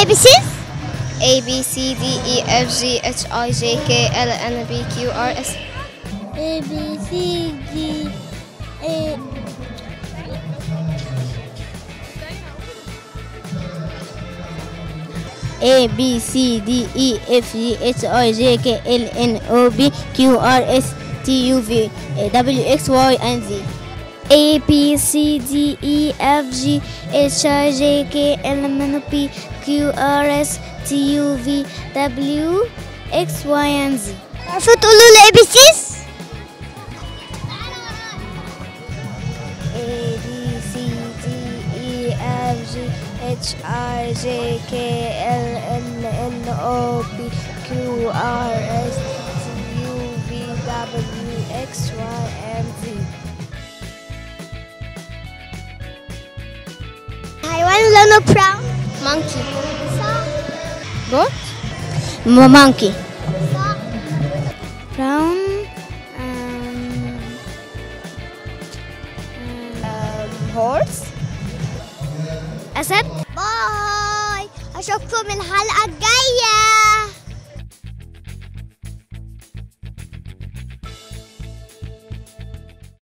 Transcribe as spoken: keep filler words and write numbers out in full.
A B Cs. A B C D E F G H I J K L M N O P Q R S. A B C D A A B C D E F G H I J K L N O P Q R S T U V W X Y and Z. A B C D E F G H I J K L M N O P Q R S T U V W X Y and Z. عرفتوا تقولوا ال A B Cs؟ A B C D E F G H I J K L M N O P Q R S T U V W X Y and Z. حيوان لونه براون. Monkey. صح. Goat. monkey. صح. brown. um, Um, horse. أسد. باي. أشوفكم الحلقة الجاية.